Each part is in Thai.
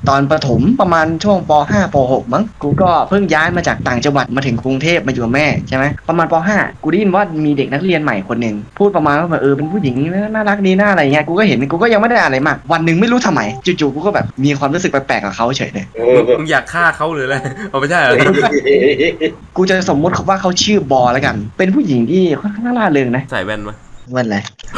ตอนประถมประมาณช่วงป.5 ป.6 มั้งกูก็เพิ่งย้ายมาจากต่างจังหวัดมาถึงกรุงเทพมาอยู่กับแม่ใช่ไหมประมาณป.5 กูได้ยินว่ามีเด็กนักเรียนใหม่คนหนึ่งพูดประมาณว่าเป็นผู้หญิงน่ารักดีน่าอะไรเงี้ยกูก็เห็นกูก็ยังไม่ได้อะไรมากวันหนึ่งไม่รู้ทำไมจู่ๆกูก็แบบมีความรู้สึกแปลกๆกับเขาเฉยเลยมึงอยากฆ่าเขาหรืออะไรเอาไม่ใช่เหรอกูจะสมมติว่าเขาชื่อบอแล้วกันเป็นผู้หญิงที่ค่อนข้างน่าเริงนะใส่แว่นมั้ยแว่นอะไร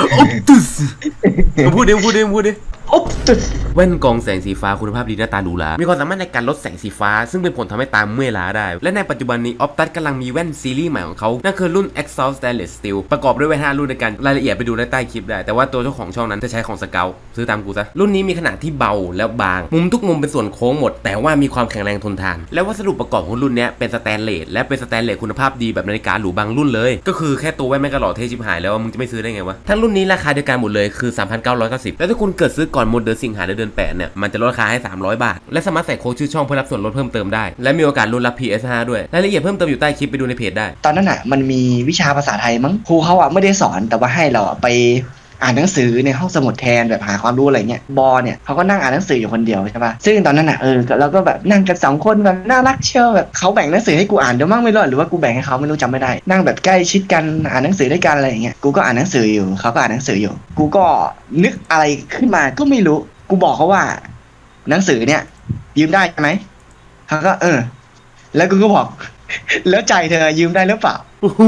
พูดดิแว่นกรองแสงสีฟ้าคุณภาพดีหน้าตาหรูหรามีความสามารถในการลดแสงสีฟ้าซึ่งเป็นผลทำให้ตาเมื่อยล้าได้และในปัจจุบันนี้ออฟตัสกำลังมีแว่นซีรีส์ใหม่ของเขานั่นคือรุ่น Exalt Stainless Steel ประกอบด้วยแว่น5รุ่นในการรายละเอียดไปดูใต้คลิปได้แต่ว่าตัวเจ้าของช่องนั้นจะใช้ของสเกลซื้อตามกูซะรุ่นนี้มีขนาดที่เบาแล้วบางมุมทุกมุมเป็นส่วนโค้งหมดแต่ว่ามีความแข็งแรงทนทานและวัสดุประกอบของรุ่นนี้เป็นสแตนเลสและเป็นสแตนเลสคุณภาพดีแบบนาฬิกาหรูบางรุ่นเลยก็คือแค่ตัวแว่นแม่งก็หล่อเท่ชิบหายแล้วมึงจะไม่ซื้อได้ไงวะทั้งรุ่นนี้ราคาเดียวกันหมดเลยคือ 3,990 แล้วถ้าคุณเกิดซื้อก่อนเดือนสิงหาเดือน8เนี่ยมันจะลดราคาให้300 บาทและสามารถใส่โค้ดชื่อช่องเพื่อรับส่วนลดเพิ่มเติมได้และมีโอกาสลุ้นรับ PS5 ด้วยรายละเอียดเพิ่มเติมอยู่ใต้คลิปไปดูในเพจได้ตอนนั้นอ่ะมันมีวิชาภาษาไทยมั้งครูเขาอ่ะไม่ได้สอนแต่ว่าให้เราไปอ่านหนังสือในห้องสมุดแทนแบบหาความรู้อะไรเงี้ยบอเนี่ยเขาก็นั่งอ่านหนังสืออยู่คนเดียวใช่ป่ะซึ่งตอนนั้นอ่ะเราก็แบบนั่งกัน2 คนแบบน่ารักเชียวแบบเขาแบ่งหนังสือให้กูอ่านเดี๋ยวมั่งไม่รู้หรือว่ากูแบ่งให้เขาไม่รู้จำไม่ได้นั่งแบบใกล้ชิดกันอ่านหนังสือด้วยกันอะไรอย่างเงี้ยกูก็อ่านหนังสืออยู่เขาก็อ่านหนังสืออยู่กูก็นึกอะไรขึ้นมาก็ไม่รู้กูบอกเขาว่าหนังสือเนี่ยยืมได้ไหมเขาก็แล้วกูก็บอกแล้วใจเธอยืมได้หรือเปล่าโอ้โห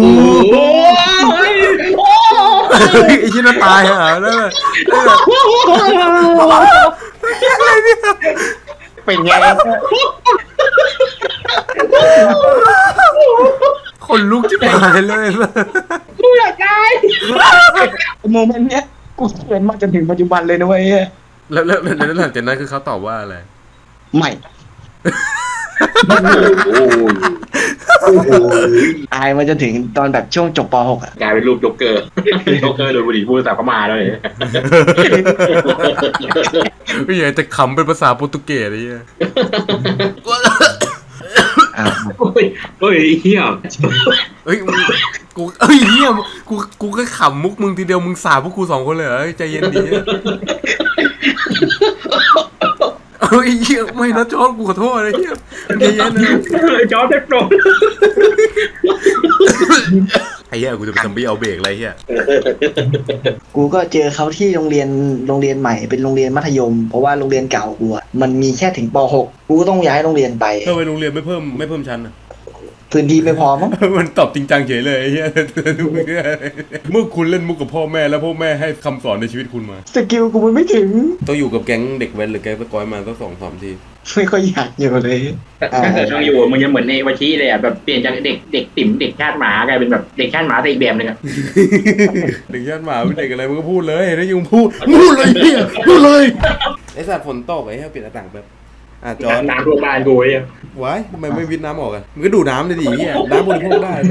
ไอ้ชิ้นตายเหรอเนี่ยเป็นไงคนลุกจิ๋วหายเลยกูอยากได้โมเมนต์เนี้ยกูเขียนมาจนถึงปัจจุบันเลยนะเว้ยแล้วหลังจากนั้นคือเขาตอบว่าอะไรไม่อายมาจนถึงตอนแบบช่วงจบป.6 อ่ะกลายเป็นรูปโจ๊กเกอร์โดยบุรีพูดแต่ก็มาแล้วเลยไม่ใช่แต่ขำเป็นภาษาโปรตุเกสอะไรเงี้ยเฮ้ยเฮียเฮียกูก็ขำมุกมึงทีเดียวมึงสาพวกกู2 คนเลยเหรอใจเย็นดีเฮียไม่นะจอร์จกูขอโทษเลยเฮียใจเย็นนะจอร์จได้โปรดไอ้เหี้ยกูจะไปซัมบี้เอาเบรกอะไรเหี้ยกูก็เจอเขาที่โรงเรียนใหม่เป็นโรงเรียนมัธยมเพราะว่าโรงเรียนเก่ากูอะมันมีแค่ถึงป.6 กูก็ต้องย้ายโรงเรียนไปทำไมโรงเรียนไม่เพิ่มชั้นอะพื้นที่ไม่พอมั้งมันตอบจริงจังเฉยเลยไอ้เหี้ยเมื่อคุณเล่นมุกกับพ่อแม่แล้วพ่อแม่ให้คำสอนในชีวิตคุณมาสกิลกูมันไม่ถึงต้องอยู่กับแก๊งเด็กแว้นหรือแก๊งสกอยมาสัก2-3 ทีไม่ค่อยอยากอยู่เลยถ้าเกิดต้องอยู่มึงจะเหมือนในวชีเลยอ่ะแบบเปลี่ยนจากเด็กติ๋มเด็กชาติหมากลายเป็นแบบเด็กชาติหมาแต่อีกแบบนึงอ่ะเด็กชาติหมาเป็นเด็กอะไรมึงก็พูดเลยถ้ายังพูดเลยเนี่ยพูดเลยไอ้สัตว์ฝนตกไอ้เหี้ยเปลี่ยนหน้าต่างแบบจอน้ำท่วมบ้านกูไอ้ไว้ทำไมไม่วิทน้ำออกกันมึงก็ดูน้ำเลยดิเหี้ยน้ำบริโภคได้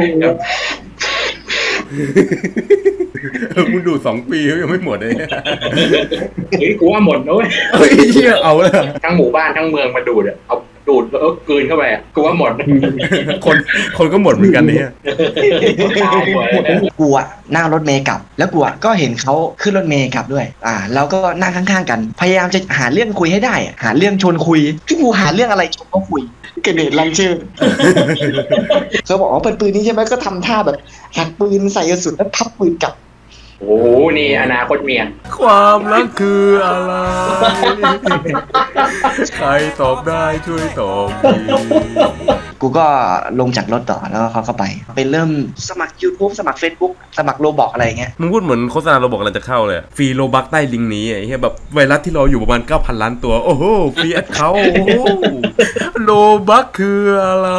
มึงดู2 ปียังไม่หมดเลยกูว่าหมดนะเว้ยเหี้ยเอาเลยทั้งหมู่บ้านทั้งเมืองมาดูดเอาดูดแล้วกลืนเข้าไปกูว่าหมดคนก็หมดเหมือนกันเนี่ยกูอะนั่งรถเมล์กลับแล้วกูอะก็เห็นเขาขึ้นรถเมล์กลับด้วยแล้วก็นั่งข้างๆกันพยายามจะหาเรื่องคุยให้ได้หาเรื่องชวนคุยที่กูหาเรื่องอะไรชวนเขาคุยเกเรลังชื่อเขาบอกว่าเป็นปืนนี้ใช่ไหมก็ทำท่าแบบหักปืนใส่กระสุนแล้วพับปืนกลับโอ้นี่อนาคตเมียความรักคืออะไรใครตอบได้ช่วยตอบกูก็ลงจากรถต่อแล้วเขาเข้าไปเริ่มสมัคร YouTube สมัคร Facebook สมัครโรบอกอะไรเงี้ยมึงพูดเหมือนโฆษณาโรบอกอะไรจะเข้าเลยฟรีโรบักใต้ลิงก์นี้ไอ้เหี้ยแบบไวรัสที่รออยู่ประมาณ 9,000 ล้านตัวโอ้โหฟรีแอดเขาโรบักคืออะไร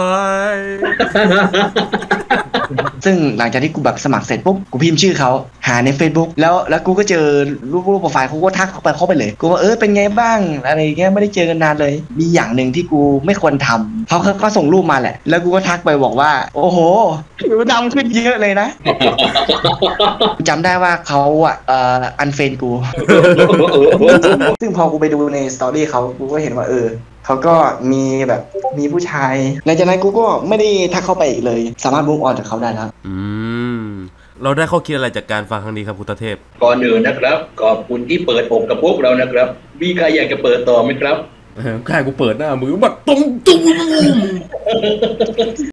ซึ่งหลังจากที่กูแบบสมัครเสร็จปุ๊บกูพิมพ์ชื่อเขาหาใน Facebook แล้วกูก็เจอรูปโปรไฟล์เขาก็ทักเข้าไปเลยกูว่าเป็นไงบ้างอะไรเงี้ยไม่ได้เจอกันนานเลยมีอย่างหนึ่งที่กูไม่ควรทำเขาก็ส่งรูปมาแหละแล้วกูก็ทักไปบอกว่าโอ้โหผิวดำขึ้นเยอะเลยนะจำได้ว่าเขาอันเฟนกูซึ่งพอกูไปดูในสตอรี่เขากูก็เห็นว่าเขาก็มีผู้ชายหลังจากนั้นกูก็ไม่ได้ทักเข้าไปอีกเลยสามารถมุ่งออนจากเขาได้แล้วเราได้ข้อคิดอะไรจากการฟังครั้งนี้ครับพุทธเทพก่อนอื่นนะครับขอบคุณที่เปิดอกกับพวกเรานะครับมีใครอยากจะเปิดต่อไหมครับกล้ากูเปิดหน้ามือบัดตรง